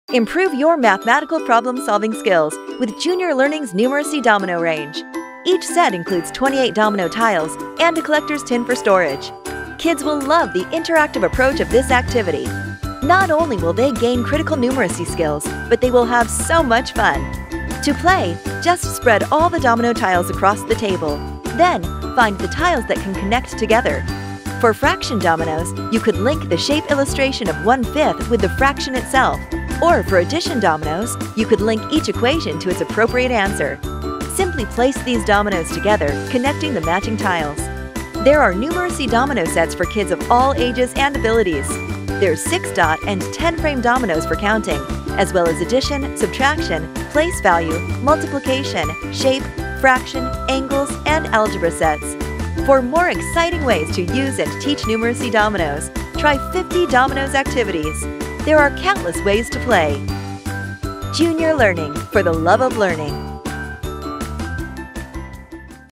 Improve your mathematical problem-solving skills with Junior Learning's Numeracy Domino range. Each set includes 28 domino tiles and a collector's tin for storage. Kids will love the interactive approach of this activity. Not only will they gain critical numeracy skills, but they will have so much fun. To play, just spread all the domino tiles across the table. Then, find the tiles that can connect together. For fraction dominoes, you could link the shape illustration of 1/5 with the fraction itself. Or for addition dominoes, you could link each equation to its appropriate answer. Simply place these dominoes together, connecting the matching tiles. There are numeracy domino sets for kids of all ages and abilities. There's 6-dot and 10-frame dominoes for counting, as well as addition, subtraction, place value, multiplication, shape, fraction, angles, and algebra sets. For more exciting ways to use and teach numeracy dominoes, try 50 Dominoes activities. There are countless ways to play. Junior Learning, for the love of learning.